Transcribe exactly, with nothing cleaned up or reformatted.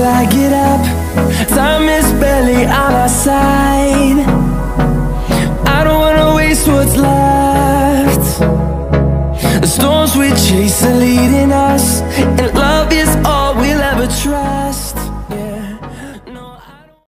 till I get up. Time is barely on our side. I don't wanna waste what's left. The storms we chase are leading us, and love is all we'll ever try.